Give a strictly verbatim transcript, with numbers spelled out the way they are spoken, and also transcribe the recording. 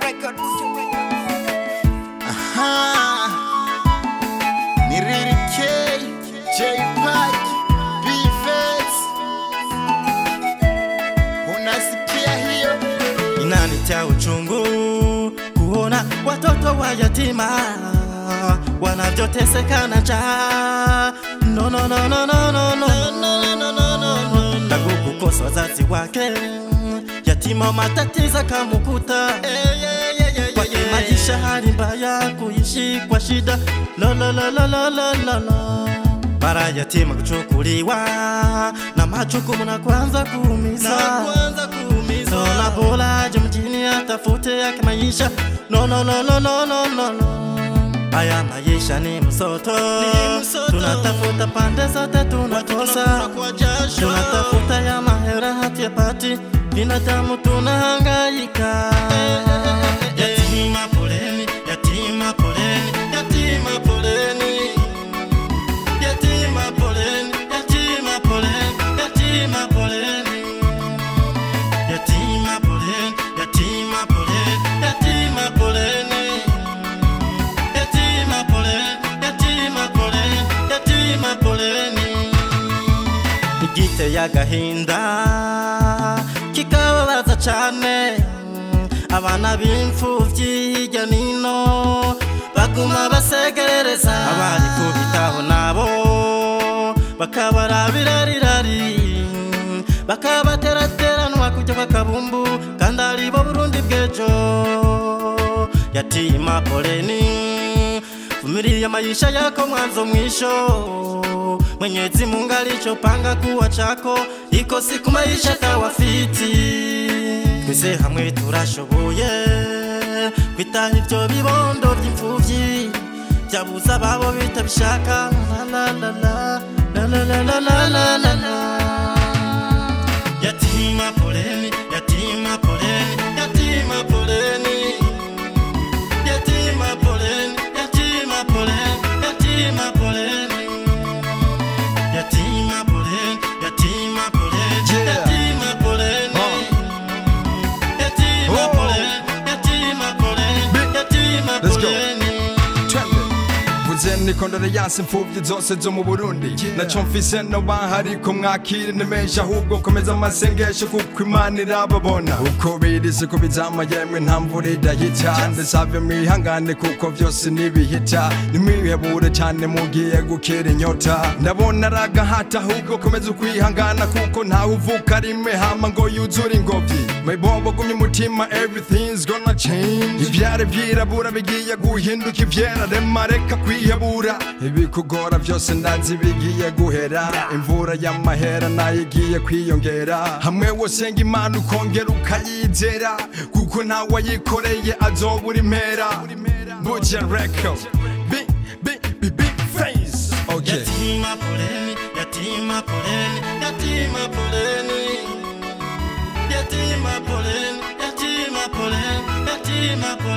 Records. Aha, ni Riri K, J-Pack, B-Face. Unasikia hiyo? Inanitia uchungu kuona watoto wa yatima wanavyoteseka na njaa. No no no no no no no no no no no. Tangu kukosa wazazi wake, yatima matatizo kamukuta. Kwa maisha hali mbaya, kuishi kwa shida. Lo lo lo lo lo lo lo lo. Para yatima kuchukuliwa na majukumu na kwanza kuumiza, na kwanza kuumiza. So na bora aje mjini atafute yake maisha. No no no no no no no no. Aya maisha ni msoto, tunatafuta pande zote tunakosa. Tunatafuta ya mahera hatuyapati, binadamu tunahangaika. Yatima poleni, yatima poleni, yatima poleni. Yatima poleni, yatima poleni, yatima poleni. Yatima poleni, yatima poleni, yatima poleni. Yatima poleni, yatima poleni, yatima poleni. Igite y'agahinda kikababaza cane, abana b'imfuvyi hirya nino baguma basegereza. Abari kubitaho nabo bakabarabira rirari, bakabaterateranwa kujya bakabumbu, kandi ari bo Burundi bw'ejo. Yatima poleni, vumilia maisha yako mwanzo mwisho. Mwenyezi Mungu alichopanga kuwa chako, iko siku maisha tawafiti. Twese hamwe turashoboye kwitaha ivyo bibondo by'imfuvyi byabuza babo bitabishaka. La la la la la la la la la la la. Yatima poleni, yatima poleni, yatima poleni. Yatima poleni, yatima poleni, yatima poleni. Yatima poleni, yatima poleni, yatima poleni. Yatima poleni, yatima poleni, yatima poleni. Ni kondore yanse imfuvyi zose zo mu Burundi. Naco mfise no bahari ko mwakire nemesha, ahubwo komeza amasengesho kuko Imana irababona. Uko birize ko bizama yemwe ntamvura idahita, ndasavye mwihangane kuko vyose nibihita. Nimwihebure cyane mugiye gukira inyota, ndabona aragahata ahubwo komeza ukwihangana kuko ntawe uvuka rimwe hama ngo yuzure ingobyi. Maybobo gumye umutima, everything's gonna change. Ivyare vyirabura bigiye guhinduka ivyera, rema reka kwihebura. Ibikugora vyose ndazi bigiye guhera, imvura y'amahera nayo igiye kwiyongera. Hamwe wosenga Imana ukongera ukayizera, kuko ntawe wayikoreye azobura impera. Buja Record, big big big big face. Okay. Yatima poleni, yatima poleni, yatima poleni. Yatima poleni, yatima poleni, yatima poleni.